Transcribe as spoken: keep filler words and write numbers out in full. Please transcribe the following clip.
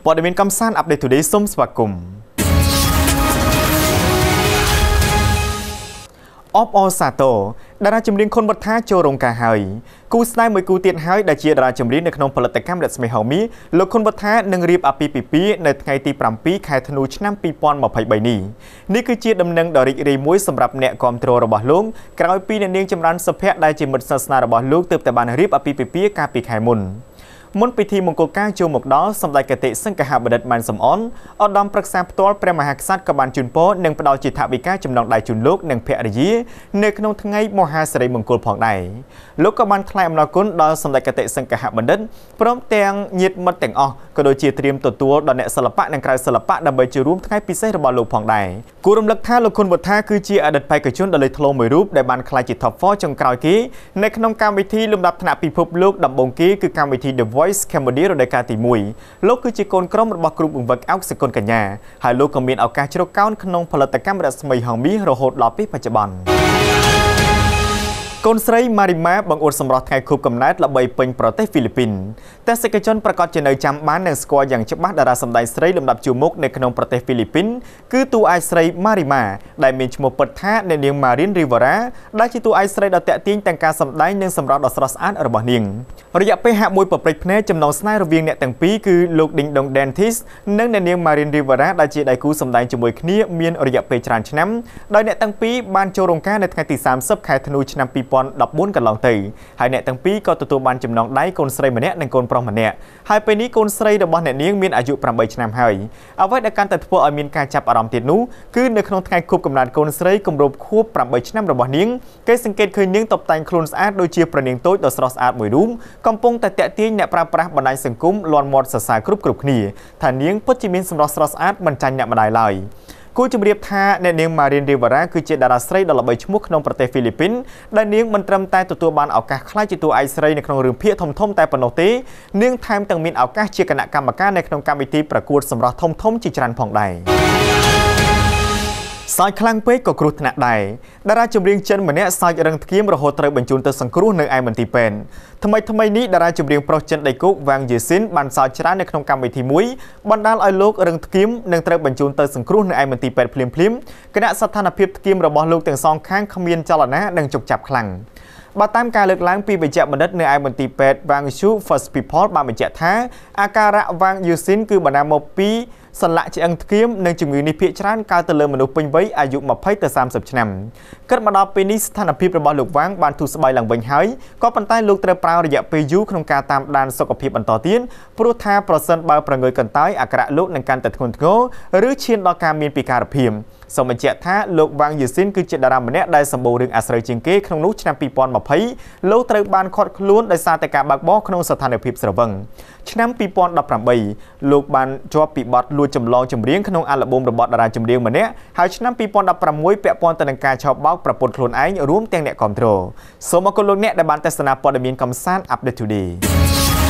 ព័ត៌មានកំសាន្តអាប់ដេត Today សូមស្វាគមន៍អបអរសាទរតារាចម្រៀងខុនវត្ថាចូលរោងការហើយគូស្នេហ៍មួយគូទៀតហើយដែលជាតារាចម្រៀងនៅក្នុងផលិតកម្មរស្មីហៅមីលោកខុនវត្ថានឹងរៀបអាពាហ៍ពិពាហ៍នៅថ្ងៃទីប្រាំពីរខែធ្នូឆ្នាំពីរពាន់ម្ភៃបីនេះនេះគឺជាដំណឹងដ៏រីករាយមួយសម្រាប់អ្នកគាំទ្ររបស់លោកក្រោយពីអ្នកនាងចម្រើនសុភ័ក្រដែលជាមិត្តសាសនារបស់លោកទើបតែបានរៀបអាពាហ៍ពិពាហ៍កាលពីខែមុនមុនពិធីមង្គលការចូលមកដល់សម្ដេចគតិសង្ឃហបណ្ឌិតម៉ានសំអនឧត្តមប្រឹក្សាផ្ទាល់ព្រះមហាក្សត្រក៏បានជូនពរនិងផ្ដល់ជាថវិកាចំណងដៃជូនលោកនិងភរិយានៅក្នុងថ្ងៃមហាសិរីមង្គលផងដែរលោកក៏បានថ្លែងអំណរគុណដល់សម្ដេចគតិសង្ឃហបណ្ឌិតព្រមទាំងញាតិមិត្តទាំងអស់ក៏ដូចជាត្រៀមទទួលដល់អ្នកសិល្បៈនិងក្រៅសិល្បៈដើម្បីចូលរួមថ្ងៃពិសេសរបស់លោកផងដែរគួររំលឹកថាលោកខុនវត្ថាគឺជាអតីតបេក្ខជនដ៏លេចធ្លោមួយរូបដែលបានក្លាយជា Top ហ្វ័រ ចុងក្រោយគេនៅក្នុងកម្មវិធីលំដាប់ថ្នាក់ពិភពលោកដំបូងគេគឺកម្មវិធី The Voice Cambodia រដូវកាលទីមួយលោកគឺជាកូនក្រុមរបស់គ្រូបង្វឹកអោកសកុនកញ្ញាហើយលោកក៏មានឱកាសជ្រកកោនក្នុងផលិតកម្មរស្មីហងមីរហូតដល់ពេលបច្ចុប្បន្នកូនស្រីម៉ារីម៉ាបង្អួតសម្រស់ថ្ងៃខួបកំណើតល្បីពេញប្រទេសហ្វីលីពីនទេសនិកជនប្រកាសជានៅចាំបាននិងស្គាល់យ៉ាងច្បាស់តារាសម្ដែងស្រីលំដាប់ជួរមុខនៅក្នុងប្រទេសហ្វីលីពីនគឺតួឯកស្រីម៉ារីម៉ាដែលមានឈ្មោះពិតថាអ្នកនាងម៉ារៀនរីវ៉ារ៉ាដែលជាតួឯកស្រីដ៏តាក់ទាញទាំងការសម្ដែងនិងសម្រស់ដ៏ស្រស់ស្អាតរបស់នាងរយៈពេលហាក់មួយប្រព្រឹត្តភ្នែកចំណងស្នេហ៍រវាងអ្នកទាំងពីរគឺលោកឌីងដុងដេនធីសនិងអ្នកនាងម៉ារៀនរីវ៉ារ៉ាដែលជាដៃគូសម្ដែងជាមួយគ្នាមានរយៈពេលច្រើនឆ្នាំដោយអ្នកទាំងពីរបានចូលរោងការនៅថ្ងៃទីសាមសិបខែធ្នូឆ្នាំពីរពាន់ដប់បួនកន្លងទៅហើយអ្នកទាំងពីរក៏ទទួលបានចំណងដៃកូនស្រីម្នាក់និងកូនប្រុសម្នាក់ហើយពេលនេះកូនស្រីរបស់អ្នកនាងមានអាយុប្រាំបីឆ្នាំហើយអ្វីដែលកាន់តែធ្វើឲ្យមានការចាប់អារម្មណ៍ទៀតនោះគឺនៅក្នុងថ្ងៃខួបកំណើតកូនស្រីគម្រប់ខួបប្រាំបីឆ្នាំរបស់នាងគេសង្កេតឃើញនាងតុបតែងខ្លួនស្អាតដូចជាប្រនាងតូចដ៏ស្រស់ស្អាតមួយរូបកំពុងតែតាក់ទាញអ្នកប្រើប្រាស់បណ្ដាញសង្គមលាន់មាត់សរសើរគ្រប់គ្រប់គ្នាថានាងពិតជាមានសម្រស់ស្រស់ស្អាតមិនចាញ់អ្នកម្ដាយឡើយគួរជម្រាបថាអ្នកនាងម៉ារៀនរីវ៉ារ៉ាគឺជាតារាស្រីដ៏ល្បីឈ្មោះក្នុងប្រទេសហ្វីលីពីនដែលនាងមិនត្រឹមតែទទួលបានឱកាសក្លាយជាតួឯកស្រីនៅក្នុងរឿងភាគធំធំតែប៉ុណ្ណោះទេនាងថែមទាំងមានឱកាសជាគណៈកម្មការនៅក្នុងកម្មវិធីប្រកួតសម្រស់ធំធំជាច្រើនផងដែរសើចខ្លាំងពេកក៏គ្រោះថ្នាក់ដែរតារាចម្រៀងចិនម្នាក់សើចរឹងធ្ងៀមរហូតត្រូវបញ្ជូនទៅសង្គ្រោះនៅឯមន្ទីរពេទ្យថ្មីថ្មីនេះតារាចម្រៀងប្រុសចិនដៃគោកវ៉ាងយេស៊ីនបានសើចច្រើននៅក្នុងកម្មវិធីមួយបណ្ដាលឲ្យលោករឹងធ្ងៀមនិងត្រូវបញ្ជូនទៅសង្គ្រោះនៅឯមន្ទីរពេទ្យភ្លាមភ្លាមគណៈស្ថានភាពធ្ងៀមរបស់លោកទាំងសងខាងគ្មានចលនានិងជោគចាប់ខ្លាំងបើតាមការលើកឡើងពីវេជ្ជបណ្ឌិតនៅឯមន្ទីរពេទ្យ Wang Shu First People បានបញ្ជាក់ថាអាការៈ Wang Yusin គឺបណ្ដាលមកពីសន្លាក់ឆ្អឹងធ្ងៀមនិងជំងឺនេះភាគច្រើនកើតទៅលើមនុស្សពេញវ័យអាយុម្ភៃទៅសាមសិបឆ្នាំគិតមកដល់ពេលនេះស្ថានភាពរបស់លោកវ៉ាងបានធូរស្បើយឡើងវិញហើយក៏ប៉ុន្តែលោកត្រូវប្រើរយៈពេលយូរក្នុងការតាមដានសុខភាពបន្តទៀតព្រោះថាប្រសិនបើប្រងើយកន្តើយអាការៈលោកនឹងកាន់តែធ្ងន់ធ្ងរឬឈានដល់ការមានពិការភាពសូមបញ្ជាក់ថាលោកវ៉ាងយេស៊ីនគឺជាតារាម្នាក់ដែលសម្បូររឿងអាស្រូវជាងគេក្នុងនោះឆ្នាំពីរពាន់ម្ភៃលោកត្រូវបានឃាត់ខ្លួនដោយសារតែការបើកបរក្នុងស្ថានភាពស្រវឹងឆ្នាំពីរពាន់ដប់ប្រាំបីលោកបានជាប់ពីបទលួចចម្លងចម្រៀងក្នុងអាល់ប៊ុមរបស់តារាចម្រៀងម្នាក់ហើយឆ្នាំពីរពាន់ដប់ប្រាំមួយពាក់ព័ន្ធទៅនឹងការឆោបបោកប្រពន្ធខ្លួនឯងរួមទាំងអ្នកគាំទ្រសូមអរគុណលោកអ្នកដែលបានទស្សនាព័ត៌មានកំសាន្ត Update Today